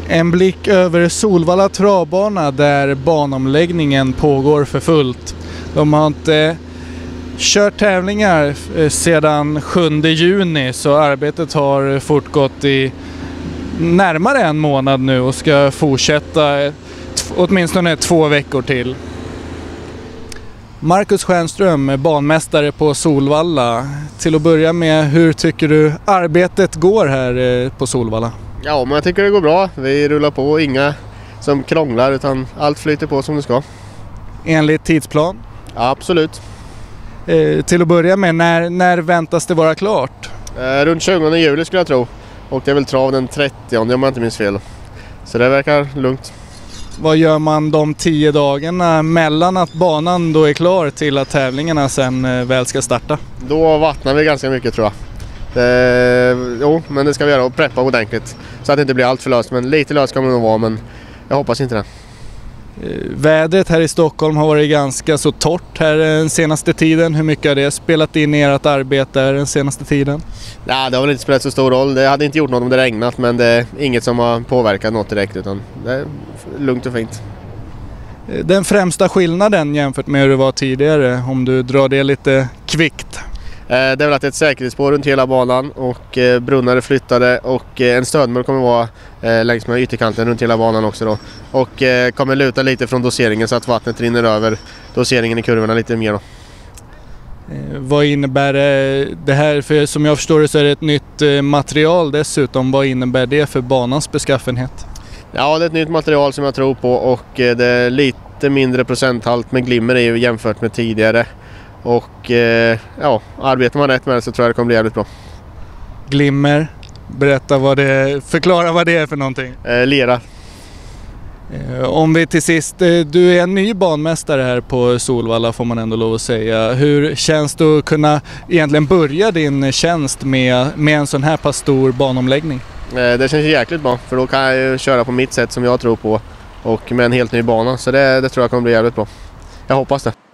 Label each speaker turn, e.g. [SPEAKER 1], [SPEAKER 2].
[SPEAKER 1] En blick över Solvalla travbana där banomläggningen pågår för fullt. De har inte kört tävlingar sedan 7 juni, så arbetet har fortgått i närmare en månad nu och ska fortsätta åtminstone 2 veckor till. Marcus Stjernström, banmästare på Solvalla. Till att börja med, hur tycker du arbetet går här på Solvalla?
[SPEAKER 2] Ja, men jag tycker det går bra. Vi rullar på, inga som krånglar utan allt flyter på som det ska.
[SPEAKER 1] Enligt tidsplan?
[SPEAKER 2] Ja, absolut.
[SPEAKER 1] Till att börja med, när väntas det vara klart?
[SPEAKER 2] Runt 20 juli skulle jag tro. Och det är väl trav den 30 om jag inte minns fel. Så det verkar lugnt.
[SPEAKER 1] Vad gör man de 10 dagarna mellan att banan då är klar till att tävlingarna sen väl ska starta?
[SPEAKER 2] Då vattnar vi ganska mycket tror jag. Jo, men det ska vi göra och preppa ordentligt. Så att det inte blir allt för löst. Men lite löst kommer det nog vara, men jag hoppas inte det.
[SPEAKER 1] Vädret här i Stockholm har varit ganska så torrt här den senaste tiden. Hur mycket har det spelat in i ert arbete den senaste tiden?
[SPEAKER 2] Nej, det har väl inte spelat så stor roll. Det hade inte gjort något om det regnat, men det är inget som har påverkat något direkt, utan det är lugnt och fint.
[SPEAKER 1] Den främsta skillnaden jämfört med hur det var tidigare, om du drar det lite kvickt?
[SPEAKER 2] Det är väl att det är ett säkerhetsspår runt hela banan och brunnar är flyttade och en stödmull kommer vara längs med ytterkanten runt hela banan också då. Och kommer luta lite från doseringen så att vattnet rinner över doseringen i kurvorna lite mer då.
[SPEAKER 1] Vad innebär det här? För som jag förstår det så är det ett nytt material dessutom. Vad innebär det för banans beskaffenhet?
[SPEAKER 2] Ja, det är ett nytt material som jag tror på och det är lite mindre procenthalt med glimmer i jämfört med tidigare. Och ja, arbetar man rätt med det så tror jag det kommer bli jävligt bra.
[SPEAKER 1] Glimmer, förklara vad det är för någonting.
[SPEAKER 2] Lera.
[SPEAKER 1] Om vi till sist, du är en ny banmästare här på Solvalla får man ändå lov att säga. Hur känns det att kunna egentligen börja din tjänst med en sån här pass stor banomläggning?
[SPEAKER 2] Det känns jäkligt bra, för då kan jag ju köra på mitt sätt som jag tror på och med en helt ny bana. Så det tror jag kommer bli jävligt bra. Jag hoppas det.